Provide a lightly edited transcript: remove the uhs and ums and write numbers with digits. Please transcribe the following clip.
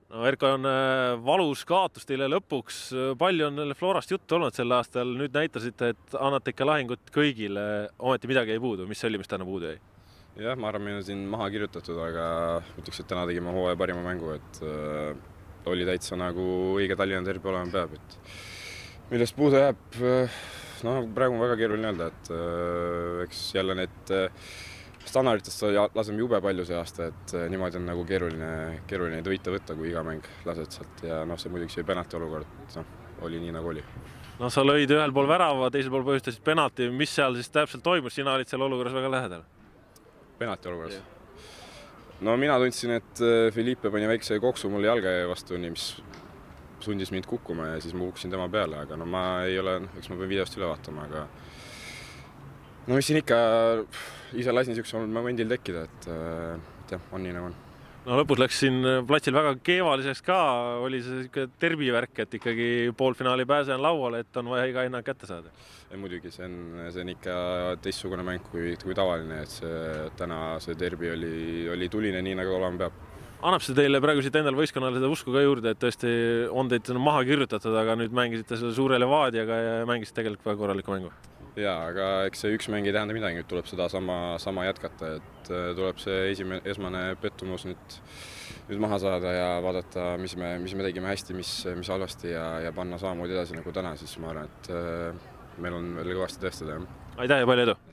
No Erko on valus kaotus teile lõpuks. Palju on Florast juttu olnud sel aastal. Nüüd näitasite, et annate ikka lahingut kõigile. Ometi midagi ei puudu. Mis see oli, mis täna puudu jäi? Jah, ma arvan, meil on siin maha kirjutatud, aga ütleks, et täna tegime hooaja parima mängu, et oli täitsa nagu õige Tallinna derbi olema peab. Et millest puudu jääb, praegu on väga keeruline öelda, et eks jälle need standarditest laseme jube palju see aasta, et niimoodi on nagu keeruline neid võita võtta, kui iga mäng lased sealt ja see muidugi see penalti olukord oli nii nagu oli. No sa lõid ühel pool värava, teisel pool põhjustasid penalti. Mis seal siis täpselt toimus? Sina olid seal olukorras väga lähedal. Penalti olukorras? No mina tundsin, et Felipe pani väikse koksu mulle jalga vastu, mis sundis mind kukkuma ja siis ma kukkusin tema peale, aga ma ei ole, eks ma pean videost üle vaatama, aga mis siin ikka ise lasin niisugusel momendil tekkida, et jah, on nii nagu on. No lõpus läks siin platsil väga keevaliseks ka, oli see derbivärk, et ikkagi poolfinaali pääse on laual, et on vaja iga hinna kätte saada. Ja muidugi, see on ikka teistsugune mäng kui tavaline, et täna see derbi oli tuline nii nagu olema peab. Annab see teile praegu siit endal võistkonnale seda usku ka juurde, et tõesti on teid maha kirjutatud, aga nüüd mängisite selle suure Levadiaga ja mängisite tegelikult väga korraliku mängu? Jaa, aga eks see üks mäng ei tähenda midagi, nüüd tuleb seda sama jätkata, et tuleb see esmane pettumus nüüd maha saada ja vaadata, mis me tegime hästi, mis halvasti ja panna samamoodi edasi nagu täna, siis ma arvan, et meil on veel kõvasti tõestada. Aitäh ja palju edu!